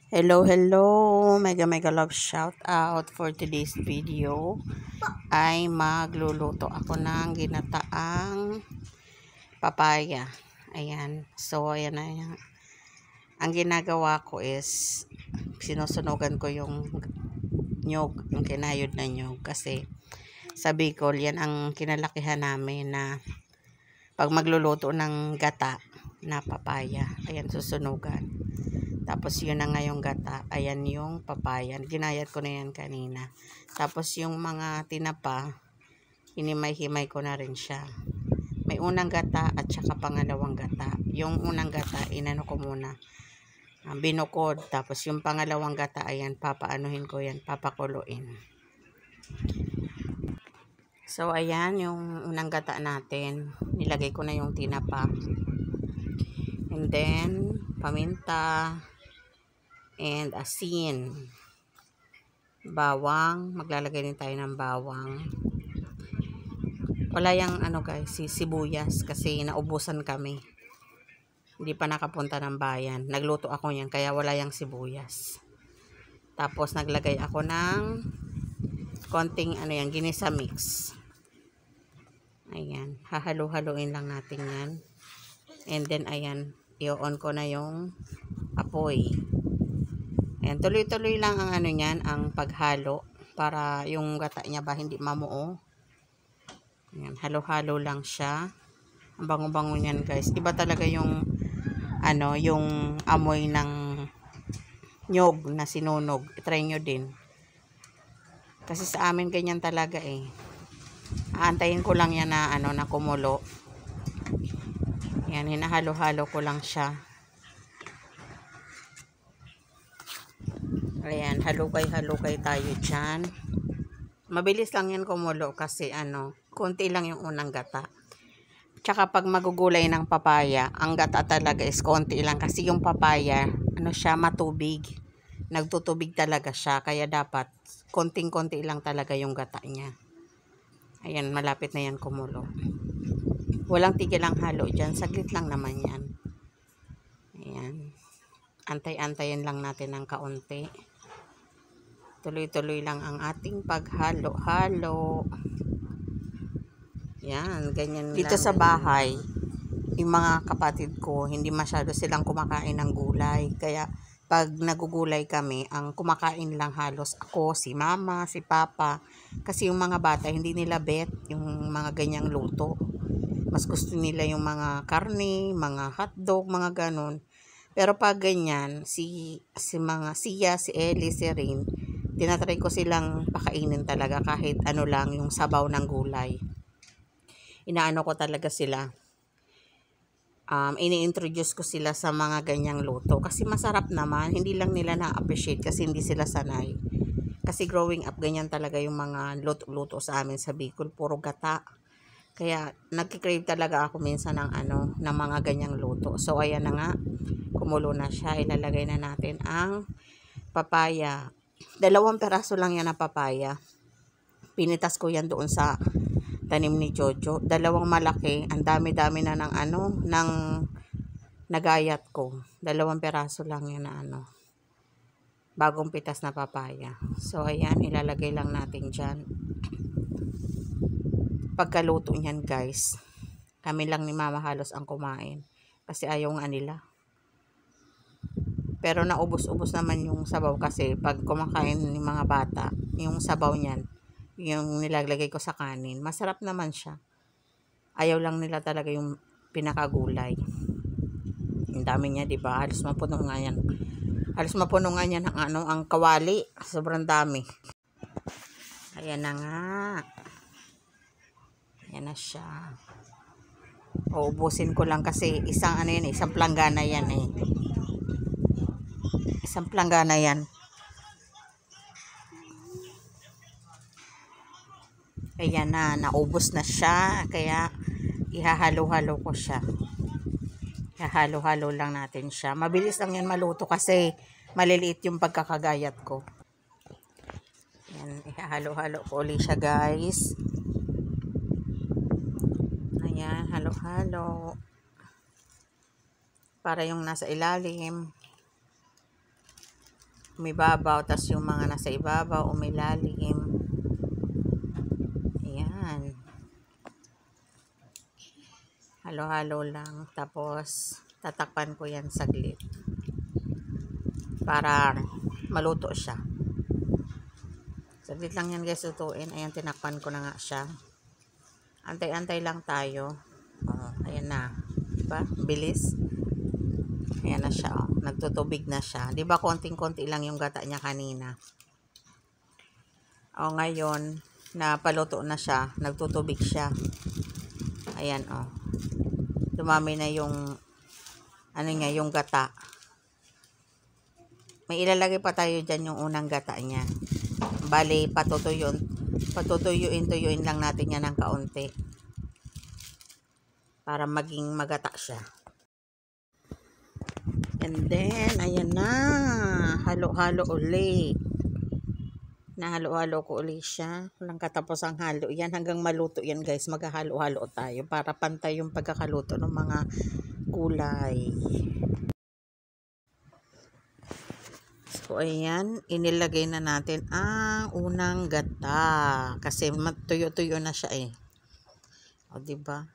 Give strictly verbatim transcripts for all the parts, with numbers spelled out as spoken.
Hello, hello! Mega mega love shout out for today's video ay magluluto ako ng ginataang papaya. Ayan. So, ayan na yan. Ang ginagawa ko is sinusunugan ko yung nyog, yung kinayod na nyog. Kasi sa Bicol, yan ang kinalakihan namin na pag magluluto ng gata na papaya. Ayan, susunugan. Tapos yun na nga yung gata. Ayan yung papaya. Ginayat ko na yan kanina. Tapos yung mga tinapa, hinimay-himay ko na rin siya. May unang gata at saka pangalawang gata. Yung unang gata, inano ko muna. Uh, binukod. Tapos yung pangalawang gata, ayan, papaanuhin ko yan. Papakuluin. So, ayan yung unang gata natin. Nilagay ko na yung tinapa. And then, paminta. And asin, bawang, maglalagay din tayo ng bawang. Wala yung ano guys, si sibuyas kasi naubusan kami. Hindi pa nakapunta ng bayan. Nagluto ako yan kaya wala yung sibuyas. Tapos naglagay ako ng konting ano yan, ginisa mix. Ayan, hahalo-haloin lang natin yan. And then ayan, i-on ko na yung apoy. Ayan, tuloy-tuloy lang ang ano niyan, ang paghalo para yung gata niya ba hindi mamuo. Ayan, halo-halo lang siya. Ang bango-bango niyan, guys. Iba talaga yung ano, yung amoy ng nyog na sinunog. I-try nyo din. Kasi sa amin ganyan talaga eh. Aantayin ko lang yan na ano na kumulo. Ayan, hinahalo-halo ko lang siya. Ayan, halukay-halukay tayo dyan. Mabilis lang yan kumulo kasi ano, konti lang yung unang gata. Tsaka pag magugulay ng papaya, ang gata talaga is konti lang kasi yung papaya, ano siya, matubig. Nagtutubig talaga siya, kaya dapat konting-konti lang talaga yung gata niya. Ayan, malapit na yan kumulo. Walang tigil ang halo dyan, saglit lang naman yan. Ayan. Antay-antayin lang natin ng kaunti. Tuloy-tuloy lang ang ating paghalo-halo. Yan, ganyan dito lang. Sa bahay, yung mga kapatid ko, hindi masyado silang kumakain ng gulay. Kaya, pag nagugulay kami, ang kumakain lang halos ako, si mama, si papa. Kasi yung mga bata, hindi nila bet yung mga ganyang luto. Mas gusto nila yung mga karne, mga hotdog, mga ganon. Pero pag ganyan, si, si mga siya, si Ellie, si Rain, tinatry ko silang pakainin talaga kahit ano lang yung sabaw ng gulay. Inaano ko talaga sila. Um, ini-introduce ko sila sa mga ganyang luto. Kasi masarap naman. Hindi lang nila na-appreciate kasi hindi sila sanay. Kasi growing up, ganyan talaga yung mga luto-luto sa amin sa Bicol. Puro gata. Kaya nagkikrave talaga ako minsan ng ano, ng mga ganyang luto. So ayan na nga. Kumulo na siya. Ilalagay na natin ang papaya. Dalawang peraso lang yan na papaya. Pinitas ko yan doon sa tanim ni Jojo. Dalawang malaki. Ang dami-dami na ng ano, ng nagayat ko. Dalawang peraso lang yan na ano. Bagong pitas na papaya. So, ayan, ilalagay lang natin dyan. Pagkaluto niyan, guys, kami lang ni Mama halos ang kumain. Kasi ayaw nga nila. Pero naubos-ubos naman yung sabaw kasi pag kumakain ng mga bata, yung sabaw niyan, yung nilalagay ko sa kanin, masarap naman siya. Ayaw lang nila talaga yung pinakagulay. Ang dami niya, di ba? Halos mapuno nga yan. Halos mapuno nga yan ang, ano, ang kawali. Sobrang dami. Ayan na nga. Ayan na siya. Uubusin ko lang kasi isang ano yan, isang planggana yan eh. Isang planggana yan. Ayan na, naubos na siya. Kaya, ihahalo-halo ko siya. Ihahalo-halo lang natin siya. Mabilis lang yan maluto kasi maliliit yung pagkakagayat ko. Ayan, ihahalo-halo ko ulit siya, guys. Ayan, halo-halo. Para yung nasa ilalim. umibabaw, tas yung mga nasa ibabaw, umilalim. Ayan. Halo-halo lang. Tapos, tatakpan ko yan saglit. Para maluto siya. Saglit lang yan guys, lutuin. Ayan, tinakpan ko na nga siya. Antay-antay lang tayo. Oh, ayan na. Diba? Bilis. Ayan na siya. Oh. Nagtutubig na siya. Diba, konting-konti lang yung gata niya kanina. O, oh, ngayon, na paluto na siya. Nagtutubig siya. Ayan, oh. Dumami na yung ano nga, yung gata. May ilalagay pa tayo dyan yung unang gata niya. Bali, patutuyuin. Patutuyuin-tuyuin lang natin yan ng kaunti. Para maging magata siya. And then, ayan na. Halo-halo uli. Nahalo-halo ko uli siya. Walang katapos ang halo. Yan hanggang maluto yan guys. Maghahalo-halo tayo para pantay yung pagkakaluto ng mga gulay. So ayan, inilagay na natin ang unang gata. Kasi tuyo-tuyo na siya eh. O diba?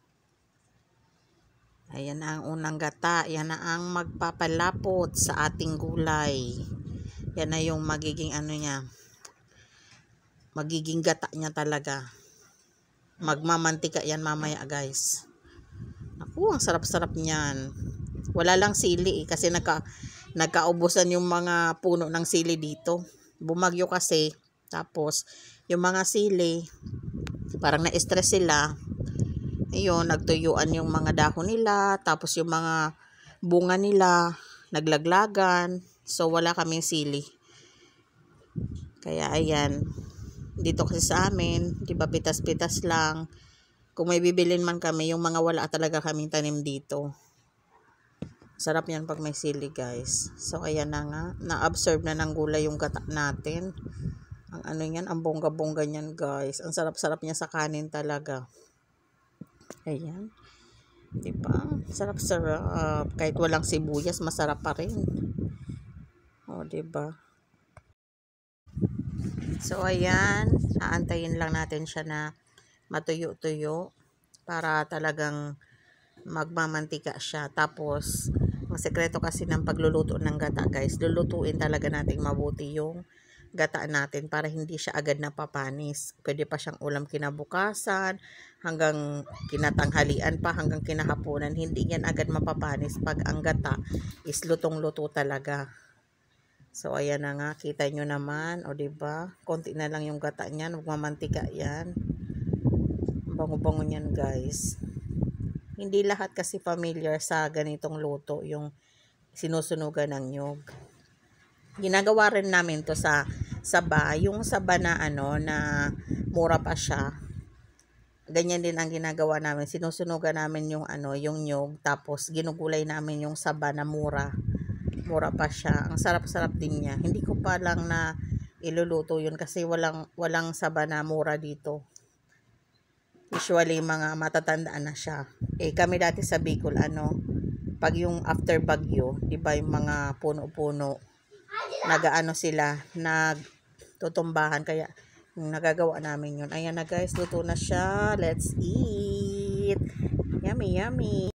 Ayan na ang unang gata. Yan na ang magpapalapot sa ating gulay. Yan na yung magiging ano niya. Magiging gata niya talaga. Magmamantika yan mamaya guys. Naku, ang sarap-sarap niyan. Wala lang sili eh, kasi nagka, nagkaubusan yung mga puno ng sili dito. Bumagyo kasi. Tapos, yung mga sili, parang na-stress sila. Ayun, nagtuyuan yung mga dahon nila. Tapos yung mga bunga nila, naglaglagan. So, wala kaming sili. Kaya, ayan. Dito kasi sa amin, di ba pitas-pitas lang. Kung may bibilin man kami, yung mga wala talaga kaming tanim dito. Sarap yan pag may sili guys. So ayan na nga, na-absorb na ng gulay yung gata natin. Ang ano yan, ang bongga-bongga niyan guys. Ang sarap-sarap niya sa kanin talaga. Ayan. Di ba? Sarap-sarap. Kahit walang sibuyas, masarap pa rin. O, di ba? So, ayan, aantayin lang natin siya na matuyo-tuyo para talagang magmamantika siya. Tapos, ang sekreto kasi ng pagluluto ng gata, guys, lulutuin talaga natin mabuti yung gata natin para hindi siya agad napapanis. Pwede pa siyang ulam kinabukasan, hanggang kinatanghalian pa, hanggang kinahaponan. Hindi yan agad mapapanis pag ang gata is lutong-luto talaga. So, ayan na nga. Kita nyo naman. O, diba? Konti na lang yung gata niyan. Magmamantika yan. Bango-bango niyan, guys. Hindi lahat kasi familiar sa ganitong luto. Yung sinusunugan ng nyog. Ginagawa rin namin to sa saba. Yung saba na ano, na mura pa siya. Ganyan din ang ginagawa namin. Sinusunugan namin yung ano, yung nyog. Tapos, ginugulay namin yung saba na mura. Mura pa siya. Ang sarap-sarap din niya. Hindi ko pa lang na iluluto yun kasi walang, walang saba na mura dito. Usually, mga matatandaan na siya. Eh, kami dati sa Bicol, ano, pag yung after bagyo, di ba yung mga puno-puno, nagaano sila, nagtutumbahan. Kaya, yung nagagawa namin yun. Ayan na guys, luto na siya. Let's eat. Yummy, yummy.